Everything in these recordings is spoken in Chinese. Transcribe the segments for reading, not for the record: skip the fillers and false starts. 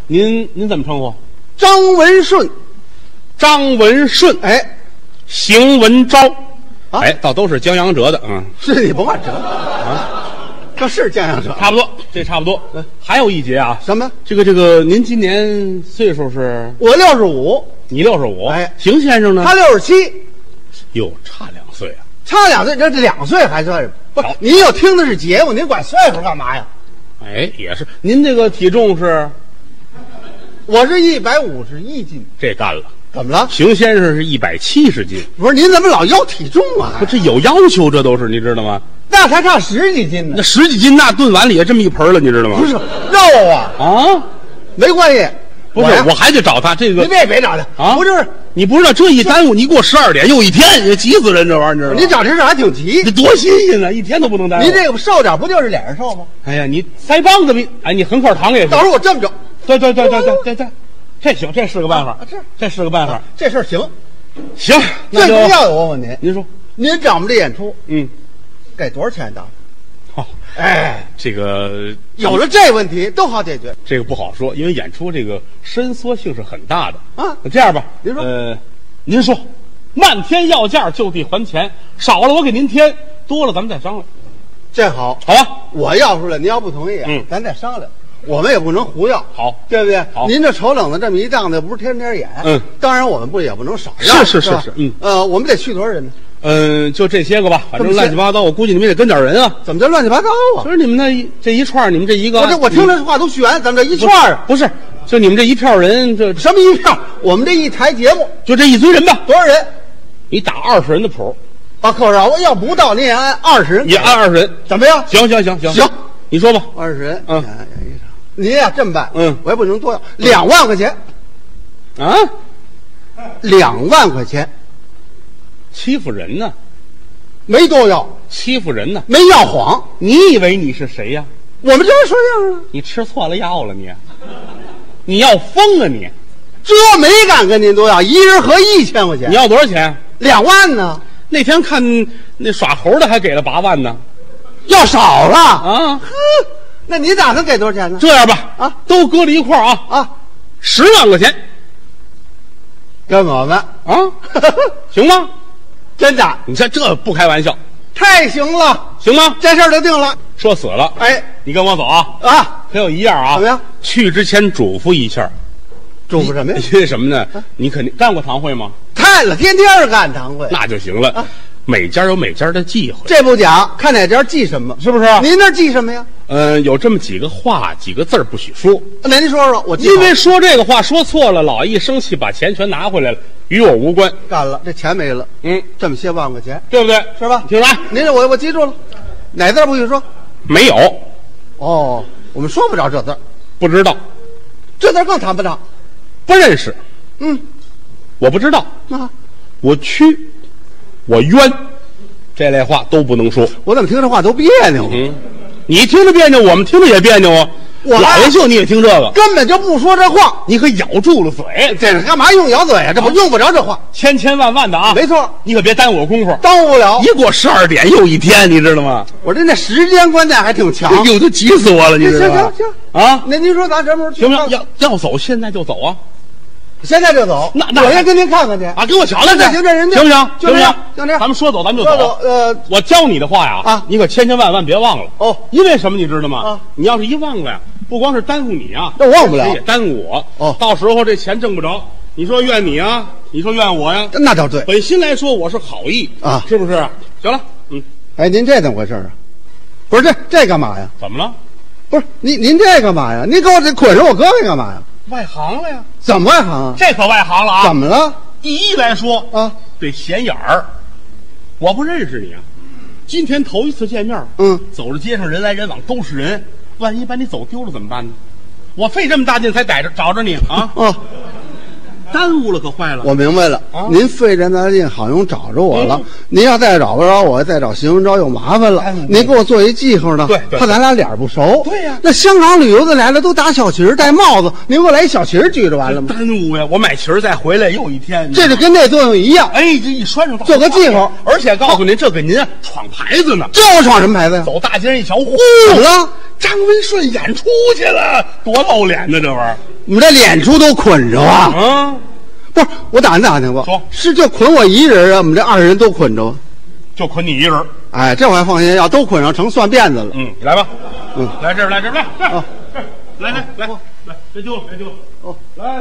您怎么称呼？ 张文顺。 张文顺， 哎， 邢文昭， 啊哎，倒都是江洋折的， 是你甭管这啊，这是江洋折， 差不多，这差不多。还有一节啊， 什么？ 这个，您今年岁数是？ 我65， 你65。 哎， 邢先生呢？ 他67。 哟，差2岁啊！ 差2岁，这2岁还算是不是？您又听的是节目，您管岁数干嘛呀？ 哎，也是。您这个体重是？ 我是151斤。 这干了。 怎么了？ 邢先生是170斤。 不是，您怎么老要体重啊？ 不，这有要求，这都是你知道吗？ 那才差10几斤呢。 那10几斤，那炖碗里也这么一盆了，你知道吗？ 不是肉啊啊， 没关系。 不是，我还得找他这个。 您别找他啊！ 不是， 你不知道这一耽误，你给我12点又一天，也急死人，这玩意儿，你知道吗？ 你找这事还挺急， 这多新鲜啊！一天都不能耽误。 您这个瘦点，不就是脸上瘦吗？ 哎呀，你腮帮子比，哎，你横块糖也行。 到时候我这么着。 对，这行，这是个办法。这是个办法。 这事儿行。 行， 最重要的我问您， 您说， 您找我们这演出，给多少钱的？ 好， 哎， 这个有了这问题都好解决。 这个不好说，因为演出这个伸缩性是很大的啊。 这样吧， 您说， 您说，漫天要价就地还钱，少了我给您添，多了咱们再商量。 这好， 好吧， 我要出来，您要不同意，咱再商量。我们也不能胡要， 好， 对不对？ 好， 您这瞅冷的这么一档子，不是天天演，当然我们也不能少要， 是， 我们得去多少人呢？ 就这些个吧，反正乱七八糟，我估计你们得跟点人啊。 怎么叫乱七八糟啊？ 就是你们这一串，你们这一个， 我听这话都悬，咱们这一串啊， 不是，就你们这一票人，这什么一票？我们这一台节目， 就这一堆人吧。 多少人？ 你打20人的谱， 可是我要不到，你也按20人， 也按20人， 怎么样？ 行，你说吧 ，20人， 演一场。 您呀这么办，我也不能多要2万块钱， 啊 ，2万块钱， 欺负人呢？ 没多要， 欺负人呢？ 没要谎， 你以为你是谁呀？ 我们就是说相声， 你吃错了药了你要疯啊你！ 这没敢跟您多要，一人合1000块钱， 你要多少钱 ？2万呢？ 那天看那耍猴的还给了8万呢， 要少了啊！ 那你打算给多少钱呢？ 这样吧，都搁了一块啊，10万块钱， 跟我们啊，行吗？ 真的？ 你看这不开玩笑， 太行了， 行吗？ 这事儿就定了。 说死了， 哎， 你跟我走啊！可有一样啊， 怎么样？ 去之前嘱咐一下。 嘱咐什么呀？ 因为什么呢？你肯定干过堂会吗？ 干了，天天干堂会， 那就行了。每家有每家的忌讳， 这不讲，看哪家记什么， 是不是？ 您那记什么呀？ 有这么几个话，几个字不许说。 那您说说，我记。 因为说这个话说错了，老一生气把钱全拿回来了，与我无关。 干了，这钱没了。这么些万块钱， 对不对？ 是吧？ 听着， 您这我记住了，哪字不许说？ 没有。 哦，我们说不着这字， 不知道， 这字更谈不上， 不认识。我不知道啊， 我屈，我冤，这类话都不能说。 我怎么听这话都别扭？ 你听着别扭，我们听着也别扭啊。老爷舅你也听这个， 根本就不说这话， 你可咬住了嘴。 这是干嘛用咬嘴啊？这不用不着这话， 千万的啊！ 没错， 你可别耽误我功夫， 耽误不了。 一过12点又一天，你知道吗？ 我这时间观念还挺强， 哟，都急死我了，你知道吗？ 行啊！ 那您说咱什么时候去？ 行不行？要走，现在就走啊！ 现在就走？ 那我先跟您看看去啊！给我瞧瞧去， 行这人行不行？ 就这样，就这样。 咱们说走，咱们就走。我教你的话呀， 啊， 你可千万别忘了哦。 因为什么你知道吗？ 啊， 你要是一忘了呀，不光是耽误你啊， 那忘不了， 也耽误我。 哦， 到时候这钱挣不着，你说怨你啊？你说怨我呀？ 那倒对。 本心来说，我是好意啊， 是不是？行了， 哎，您这怎么回事啊？不是这干嘛呀？ 怎么了？ 不是您这干嘛呀？您给我这捆上我胳膊干嘛呀？ 外行了呀？ 怎么外行啊？ 这可外行了啊！ 怎么了？ 第一来说啊， 得显眼儿。我不认识你啊，今天头一次见面，走着街上人来人往都是人，万一把你走丢了怎么办呢？我费这么大劲才找着你啊！耽误了可坏了。 我明白了，您费这大劲好用找着我了，您要再找不着我，再找邢文昭又麻烦了。您给我做一记号呢， 对， 怕咱俩脸不熟。 对呀， 那香港旅游的来了都打小旗戴帽子，您给我来一小旗举着完了吗？ 耽误呀！我买旗再回来又一天， 这就跟那作用一样。 哎，这一拴上做个记号， 而且告诉您，这给您闯牌子呢。 这我闯什么牌子呀？ 走大街一瞧， 怎么了？ 张文顺演出去了，多露脸呢，这玩意儿。 我们这演出都捆着啊？ 啊， 不是，我打听吧。 说是就捆我一人啊？我们这20人都捆着。 就捆你一人。 哎，这我还放心，要都捆上成算辫子了。 嗯，来吧。 嗯， 来这儿，来这儿，来这儿， 啊这儿，来，别丢了，别丢了。 哦， 来，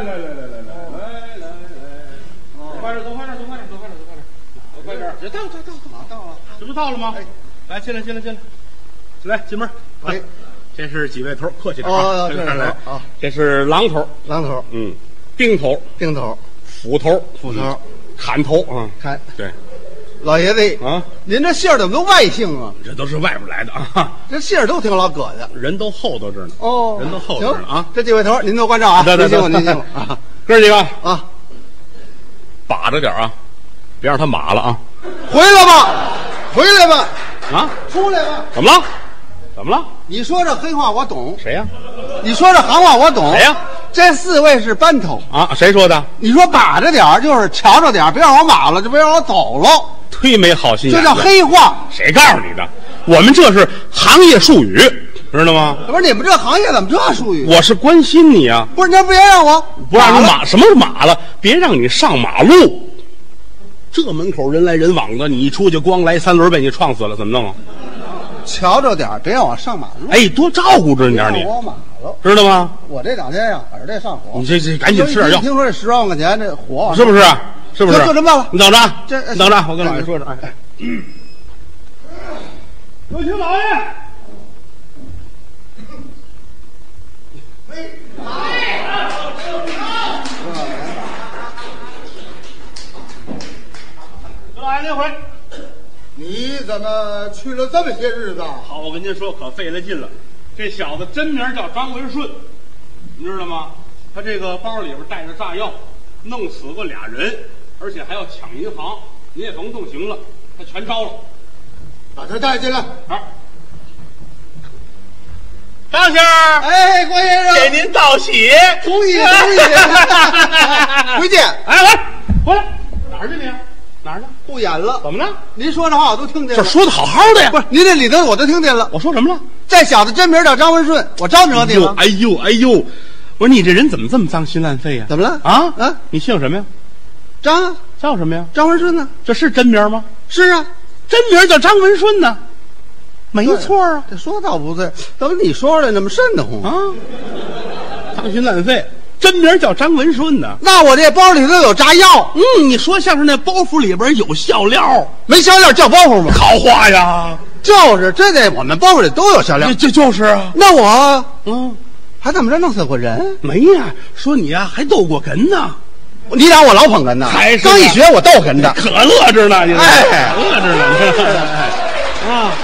快点，走快点，这到， 到了， 这不到了吗？来，进来，来，进门。 哎， 这是几位头，客气点哦， 这是来啊， 这是狼头，钉头，斧头，砍头啊， 看对， 老爷子啊， 您这姓儿怎么都外姓啊？ 这都是外边来的啊， 这姓儿都挺老葛的。 人都厚道着呢。 哦， 人都厚道着呢啊。 这几位头您都关照啊。 对， 您辛苦啊， 哥几个啊， 把着点啊，别让他马了啊。 回来吧， 啊， 出来吧。 怎么了？ 你说这黑话我懂， 谁呀？ 你说这行话我懂。 谁呀？ 这4位是班头啊，谁说的？ 你说把着点就是瞧着点，别让我马了，就别让我走了， 忒没好心眼这叫黑话。 谁告诉你的？我们这是行业术语，知道吗？ 不是你们这行业怎么这术语？ 我是关心你啊， 不是你别让我不让你马，什么是马了？别让你上马路。这门口人来人往的，你一出去光来3轮被你撞死了，怎么弄啊？ 瞧着点，别让我上马路。 哎，多照顾着你点，你我马了， 知道吗？ 我这2天呀，耳朵上火。 你这赶紧吃点药。 听说这10万块钱，这火是不是？是不是？ 就这么办了。 你等着， 你等着，我跟老爷说着。哎，有请老爷。老爷，那回你怎么去了这么些日子？ 好，我跟您说，可费了劲了。这小子真名叫张文顺，你知道吗？他这个包里边带着炸药，弄死过俩人，而且还要抢银行。您也甭动刑了，他全招了。 把他带进来。 好，张先生， 哎，关先生， 给您道喜， 恭喜！回见。 哎，回来，哪儿去你？哪儿呢？ 不演了。 怎么了？ 您说这话我都听见了。 这说的好好的呀。 不是您这里头我都听见了。 我说什么了？ 这小子真名叫张文顺，我招你你吗？ 哎呦，我说你这人怎么这么脏心烂肺呀？ 怎么了？ 啊？ 啊？ 你姓什么呀？ 张啊， 叫什么呀？ 张文顺呢？ 这是真名吗？ 是啊， 真名叫张文顺呢，没错啊。 这说倒不对，怎么你说的那么瘆得慌啊？脏心烂肺，真名叫张文顺呢。 那我这包里头有炸药。 你说像是那包袱里边有笑料， 没笑料叫包袱吗？ 好话呀， 就是这在我们包袱里都有笑料。 这就是啊。 那我还怎么着弄死过人？ 没呀，说你呀还逗过哏呢。 你俩我老捧哏呢， 还是刚一学我逗哏的， 可乐着呢，你哎， 乐着呢。啊，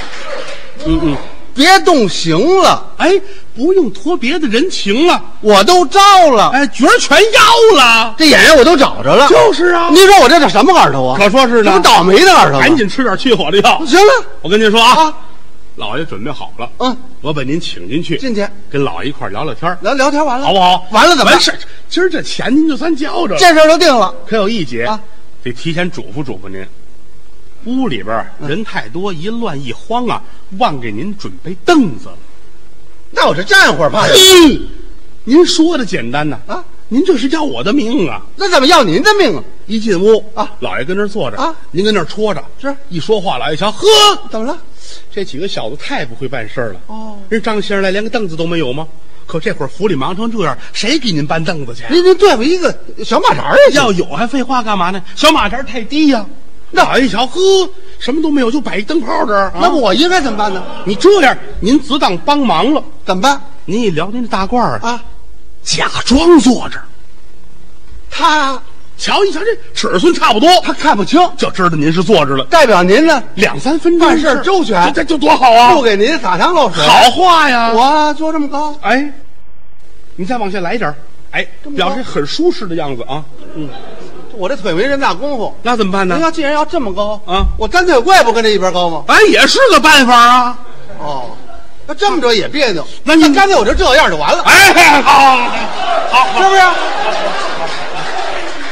别动刑了， 哎，不用托别的人情了， 我都招了， 哎，角儿全要了， 这演员我都找着了。 就是啊， 您说我这叫什么耳朵啊？ 可说是呢， 这不倒霉的耳朵吗？ 赶紧吃点去火的药。 行了， 我跟您说啊，老爷准备好了，我把您请进去， 进去跟老爷一块聊聊天， 聊天完了， 好不好？ 完了怎么完事？今儿这钱您就算交着了， 这事儿就定了。 可有一节啊， 得提前嘱咐嘱咐您。屋里边人太多，一乱一慌啊，忘给您准备凳子了。 那我这站会儿怕您说的简单呐啊， 您这是要我的命啊！ 那怎么要您的命啊？ 一进屋啊， 老爷跟那儿坐着啊， 您跟那儿戳着， 是一说话，老爷瞧，呵， 怎么了？ 这几个小子太不会办事了。 哦， 人张先生来连个凳子都没有吗？可这会儿府里忙成这样，谁给您搬凳子去？ 您对付一个小马扎也要有还废话干嘛呢？小马扎太低呀。老爷一瞧，呵，什么都没有，就摆一灯泡这儿。 那么我应该怎么办呢？ 你这样，您只当帮忙了。 怎么办？ 您一撩您的大褂啊， 假装坐着。 他瞧一瞧，这尺寸差不多， 他看不清， 就知道您是坐着了。 代表您呢 2、3分钟办事周全， 这就多好啊！ 不给您撒汤漏水， 好话呀！ 我坐这么高， 哎，你再往下来一点，哎，表示很舒适的样子啊。 我这腿没人大功夫， 那怎么办呢？ 您要既然要这么高啊， 我单腿跪不跟这一边高吗？ 哎，也是个办法啊。 哦，那这么着也别扭， 那你干脆我就这样就完了。 哎，好， 是不是？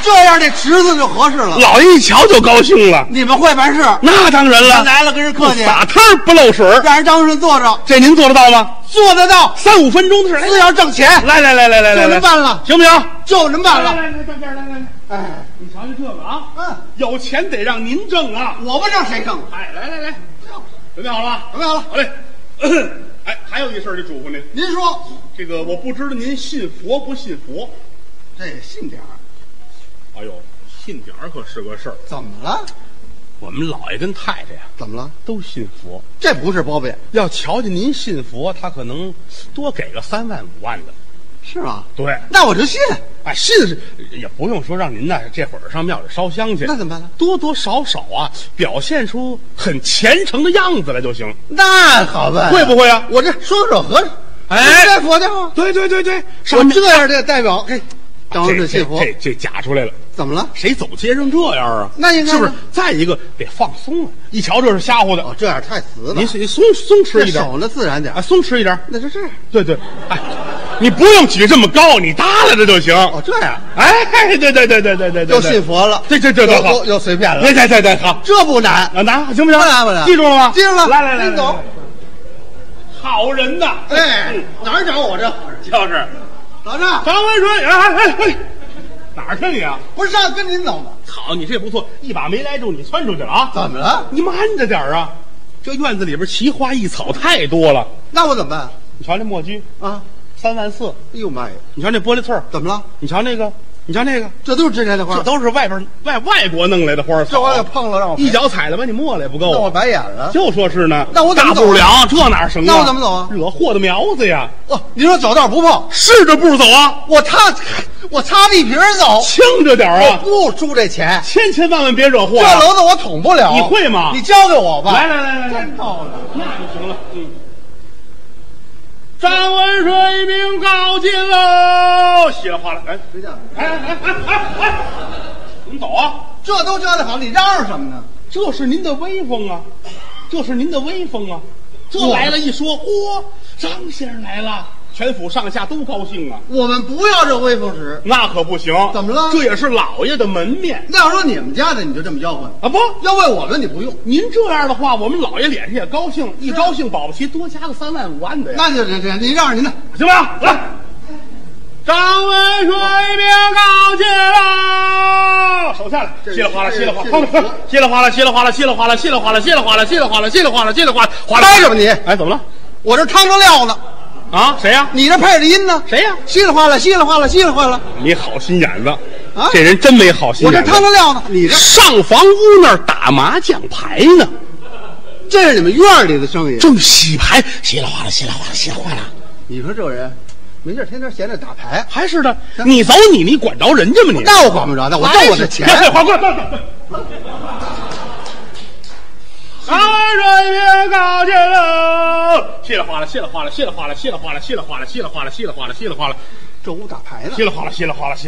这样这侄子就合适了。 老爷一瞧就高兴了。 你们会办事， 那当然了。 来了跟人客气， 撒汤不漏水， 让人张顺坐着。 这您做得到吗？ 做得到 ，3、5分钟的事。 只要挣钱， 来， 就能办了， 行不行？ 就能办了。 来，到这儿来。哎，你瞧瞧这个啊，有钱得让您挣啊， 我不挣谁挣？ 哎，来，准备好了？ 准备好了。 好嘞。哎，还有一事得嘱咐您。 您说， 这个我不知道您信佛不信佛？ 这个信点儿。 哎呦，信点儿可是个事儿。 怎么了？ 我们老爷跟太太呀， 怎么了？ 都信佛。 这不是包庇。 要瞧见您信佛，他可能多给个3万5万的。 是吗？ 对， 那我就信。 哎，信是也不用说让您呢这会儿上庙里烧香去， 那怎么办呢？ 多多少少啊，表现出很虔诚的样子来就行。 那好办， 会不会啊？ 我这双手合着， 哎， 这佛教， 对， 我这样的代表，嘿，张文顺信佛， 这假出来了。 怎么了？ 谁走街上这样啊？ 那应该是不是？再一个得放松啊！一瞧这是瞎唬的。 哦，这样太死了。 您松弛一点， 手呢自然点， 松弛一点。 那就这样。 对，哎，你不用举这么高，你耷拉着就行。 哦，这样。 哎，对， 又信佛了。 这好， 又随便了。 对，好， 这不难啊，难行不行？ 不难， 记住了吗？ 记住了。 来， 您走。 好人呐！ 哎，哪儿找我这好人？ 就是老张， 张文顺，哎，哪儿去你啊？ 不是上跟您走吗？ 好，你这不错，一把没来住，你窜出去了啊？ 怎么了？ 你慢着点啊！这院子里边奇花异草太多了。 那我怎么办？ 你瞧这墨菊啊 ，3万4。 哎呦妈呀！ 你瞧这玻璃刺儿， 怎么了？ 你瞧那个， 这都是之前的花， 这都是外国弄来的花草。 这我也碰了，让我一脚踩了把你没了也不够。 那我白眼了。 就说是呢， 那我怎么走？ 大步两，这哪成啊？ 那我怎么走啊？ 惹祸的苗子呀！ 哦，你说走道不碰， 试着步走啊！ 我擦地皮走， 轻着点啊！ 我不出这钱， 千万别惹祸。 这篓子我捅不了， 你会吗？ 你教给我吧。 来， 真漂亮， 那就行了。张文顺一名告进喽！稀里哗啦，哎， 谁叫？ 哎，怎么走啊？ 这都教的好，你嚷嚷什么呢？ 这是您的威风啊！这来了一说，嚯，张先生来了，全府上下都高兴啊！ 我们不要这威风使， 那可不行。 怎么了？ 这也是老爷的门面。 那要说你们家的，你就这么吆喝啊？不要问我们，你不用。 您这样的话，我们老爷脸上也高兴，一高兴保不齐多加个3万5万的呀。 那就这，您让您的行吧？来，张文顺一名告进了，手下来，稀里哗啦，稀里哗啦， 待着吧你！ 哎，怎么了？ 我这汤着料呢。 啊，谁呀？ 你这配着音呢？ 谁呀？ 稀里哗啦，稀里哗啦，稀里哗啦。 你好心眼子啊！ 这人真没好心眼子。 我这汤着料呢，你这上房屋那儿打麻将牌呢。 这是你们院里的声音， 正洗牌，稀里哗啦。 你说这人没事天天闲着打牌， 还是的。你走你管着人家吗你？ 那我管不着，那我挣我的钱。 快过来！张文顺一名告进喽！稀里哗啦， 这屋打牌呢， 稀里哗啦，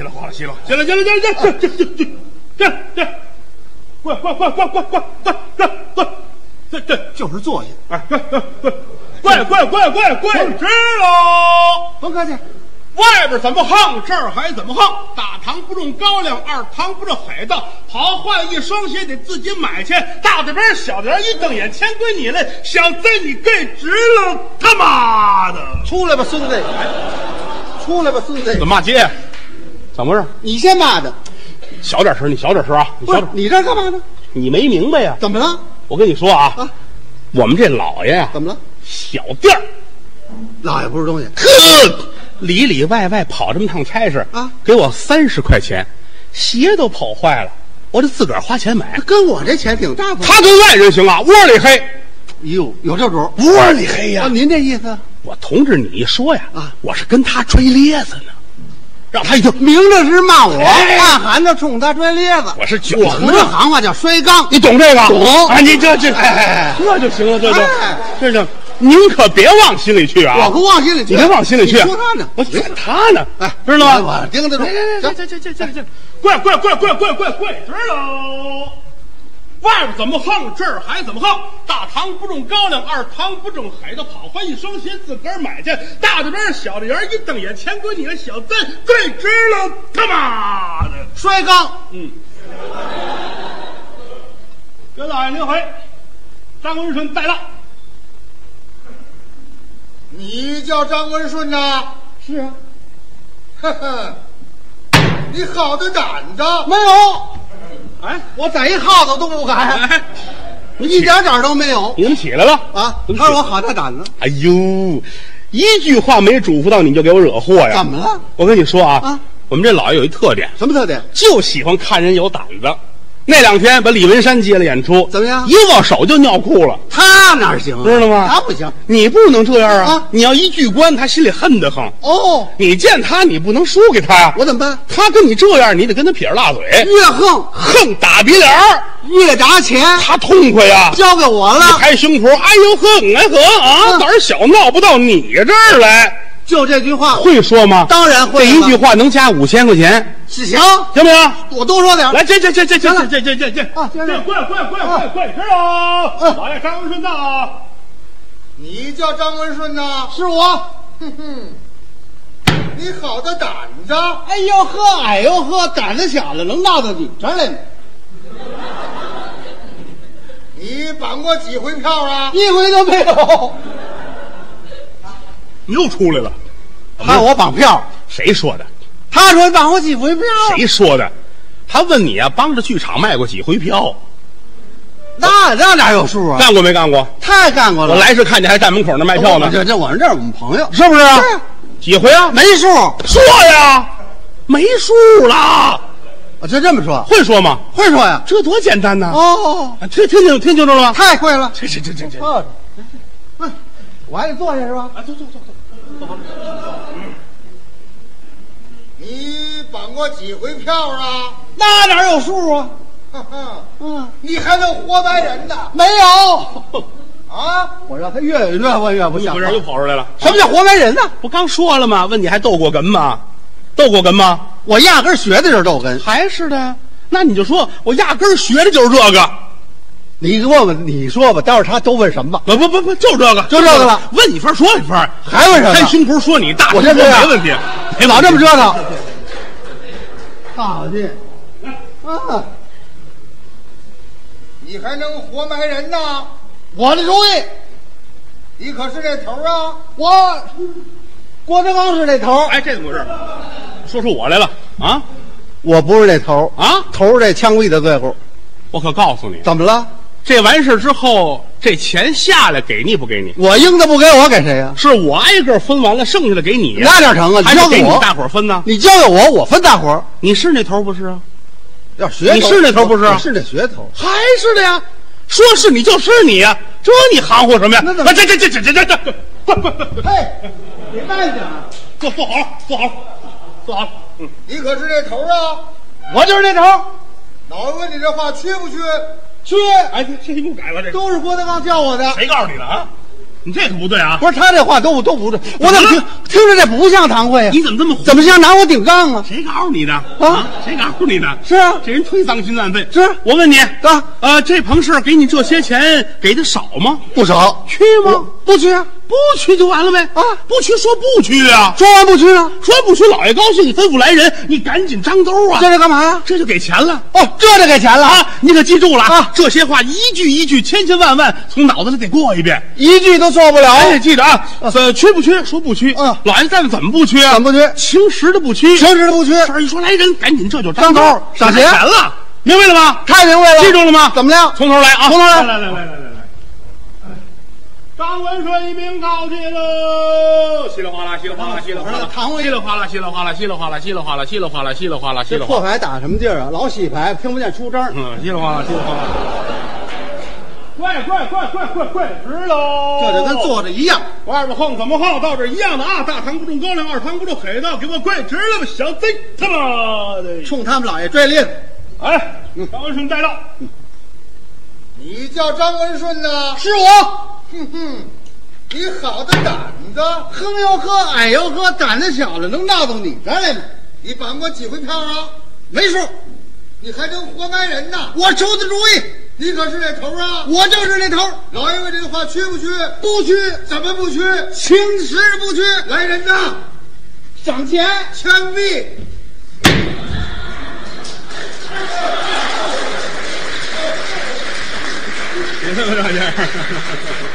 这就是坐下。 哎，乖，直喽！ 甭客气。 外边怎么横，这儿还怎么横。大堂不中高粱，二堂不中海盗，跑坏一双鞋得自己买去。大的边小的边一瞪眼，钱归你了，小贼你给直了，他妈的！ 出来吧，孙子！出来吧，孙子！ 怎么骂街？怎么回事？ 你先骂的。 小点声，你小点声啊！ 你这干嘛呢？ 你没明白呀？ 怎么了？ 我跟你说啊，我们这老爷呀， 怎么了？ 小店儿， 老爷不是东西。 里里外外跑这么趟差事啊， 给我30块钱，鞋都跑坏了，我得自个儿花钱买。 跟我这钱挺大方。 他跟外人行啊，窝里黑。 哟，有这主？ 窝里黑呀！ 您这意思？ 我同志，你一说呀，我是跟他追咧子呢，让他一听明着是骂我，暗含着冲他追咧子。 我是我们这行话叫摔缸， 你懂这个？ 懂。 哎，你这就行了，这就。您可别往心里去啊！ 我不往心里去， 你别往心里去。 你说他呢？ 我选他呢， 哎， 知道吗？ 我盯得住。 这，怪，知喽！外边怎么横，这儿还怎么横。大堂不中高粱，二堂不中海盗，跑坏一双鞋自个儿买去。大的边小的眼一瞪眼，钱归你了，小子，对直了，他妈的！ 摔缸。 给老爷领回，张文顺带到。 你叫张文顺呐？ 是啊。 呵呵，你好的胆子没有。哎，我宰一耗子都不敢。 哎， 你一点点都没有。 你怎么起来了啊？他说我好大胆子。 哎呦，一句话没嘱咐到你就给我惹祸呀！ 怎么了？ 我跟你说啊，我们这老爷有一特点， 什么特点？ 就喜欢看人有胆子。那2天把李文山接了演出， 怎么样？ 一握手就尿裤了。 他哪行啊？ 知道吗？ 他不行， 你不能这样啊！你要一句关，他心里恨得很。 哦， 你见他，你不能输给他呀！ 我怎么办？ 他跟你这样，你得跟他撇着大嘴， 越横打鼻梁儿， 越砸钱， 他痛快呀！ 交给我了， 一拍胸脯，哎呦呵，哎呵啊，胆儿小，闹不到你这儿来。 就这句话会说吗？ 当然会。 这一句话能加5000块钱， 是行不行？ 我多说点。 来，这啊，快吃啊！老爷张文顺呐， 你叫张文顺呐？ 是我。 哼哼，你好的胆子！ 哎呦呵，哎呦呵，胆子小了能闹到你这儿来吗？ 你绑过几回票啊？ 一回都没有。 你又出来了， 看我绑票， 谁说的？ 他说绑过几回票， 谁说的？他问你啊，帮着剧场卖过几回票？ 那哪有数啊？ 干过没干过？ 太干过了。 我来时看见还站门口那卖票呢。 这我们这儿我们朋友是不是啊？几回啊？ 没数。 说呀，没数了。 我就这么说， 会说吗？ 会说呀， 这多简单呐！ 哦， 听清楚了吗？ 太会了。 这。 我还得坐下是吧？ 啊，坐好。 你绑过几回票啊？ 那哪有数啊？ 哈哈，你还能活埋人呢？ 没有啊！ 我让他越问越不像话。 又跑出来了。 什么叫活埋人呢？ 不刚说了吗？问你还斗过哏吗？ 我压根学的就是逗哏。 还是的。那你就说我压根学的就是这个。 你问问，你说吧，待会儿他都问什么？ 不，就这个了。问一番说一番， 还问什么？ 拍胸脯说你大， 我这没问题。 别老这么折腾。好的，啊， 你还能活埋人呢？ 我的主意。 你可是这头啊？ 郭德纲是这头。 哎，这怎么回事？说出我来了啊！ 我不是这头啊， 头是这枪毙的罪户。 我可告诉你， 怎么了？ 这完事之后，这钱下来给你不给你？ 我应的不给我给谁呀？ 是我挨个分完了，剩下的给你。 那点成啊？ 还是给你大伙分呢？ 你交给我，我分大伙。 你是那头不是啊？ 要学头， 你是那头不是？ 我是那学头， 还是的呀？说是你就是你呀，这你含糊什么呀？ 那怎么？ 这， 嘿，你慢点， 坐好了。 你可是这头啊？ 我就是那头。 老爷问你这话缺不缺？ 缺。 哎，这又改了，这都是郭德纲教我的。 谁告诉你的啊？你这可不对啊！ 不是他这话都不对，我怎么听着这不像堂会啊？ 你怎么这么怎么像拿我顶杠啊？ 谁告诉你的啊？ 谁告诉你的？ 是啊， 这人忒丧心烂肺。 是我问你啊， 这棚事给你这些钱给的少吗？ 不少。 去吗？ 不去啊。 不去就完了呗啊！不去说不去啊， 说完不去啊， 说不去，老爷高兴，你吩咐来人，你赶紧张兜啊！ 这是干嘛呀？ 这就给钱了哦，这就给钱了啊！你可记住了啊！这些话一句一句，千千万万从脑子里得过一遍， 一句都错不了。 哎，记着啊，去不去？说不去。老爷干怎么不去啊？ 怎么不去？ 情实的不去， 情实的不去。 这儿一说来人，赶紧这就张兜赏钱了，明白了吗？ 太明白了， 记住了吗？ 怎么样？ 从头来啊！ 从头来， 来。张文顺一鸣告诫喽，稀里哗啦，稀里哗啦，稀里哗啦，稀里哗啦，稀里哗啦，稀里哗啦，稀里哗啦，稀里哗啦，稀里哗啦，稀里哗啦。 这破牌打什么劲儿啊？老洗牌，听不见出声。 稀里哗啦，稀里哗啦。快直喽！ 这就跟坐着一样， 外边横怎么横，到这一样的啊！大堂不中高粱，二堂不中黑道，给我跪直了吧，小贼他妈的！ 冲他们老爷拽咧子。 哎，张文顺带到。 你叫张文顺呐？ 是我。 哼哼，你好的胆子， 哼又喝，矮又喝，胆子小了能闹到你这儿来吗？ 你绑过几回票啊？ 没数。 你还能活埋人呢？ 我出的主意。 你可是那头啊？ 我就是那头。 老爷问这个话缺不缺？ 不缺。 怎么不缺？ 情实不缺。 来人呐！ 赏钱， 枪毙！ 这么着劲儿。